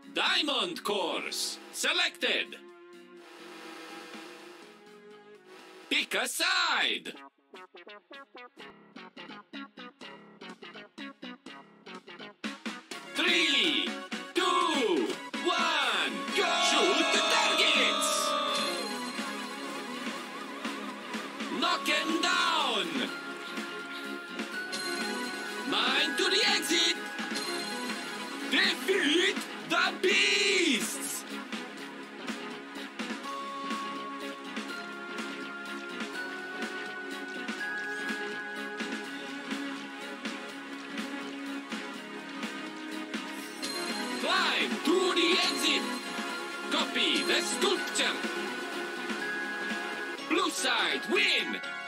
Diamond course selected. Pick a side. Three, two, one, go! Shoot the targets! Knock him down! Mine to the exit! Defeat the beasts! Climb to the exit! Copy the sculpture! Blue side win!